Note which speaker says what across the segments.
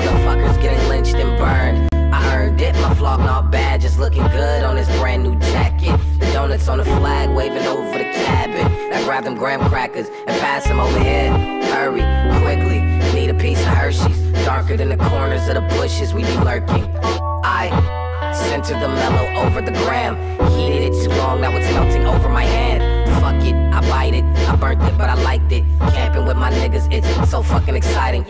Speaker 1: motherfuckers getting lynched and burned. I earned it, my flogging all bad, just looking good on this brand new jacket. The donuts on the flag waving over the cabin. I grab them graham crackers and pass them over here. Hurry, quickly, need a piece of Hershey's. Darker than the corners of the bushes we be lurking. I center the mellow over the gram. Heated it too long, now it's melting over my hand. Fuck it, I bite it, I burnt it but I liked it. Camping with my niggas, it's so fucking exciting.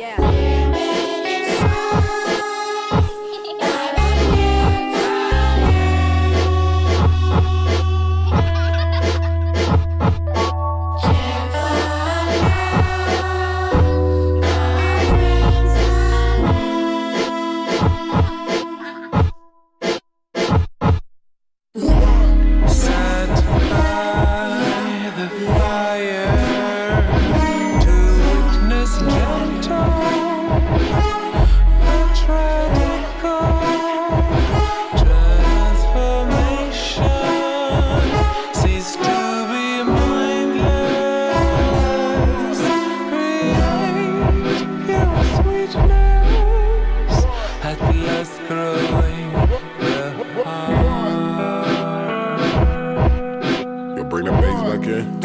Speaker 2: Bring the bass back in.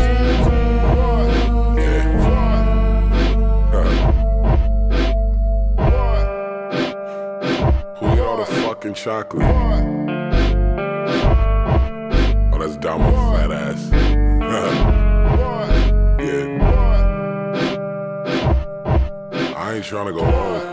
Speaker 2: Who ate all the fucking chocolate? Oh, that's Damo fat ass. Yeah. I ain't trying to go home.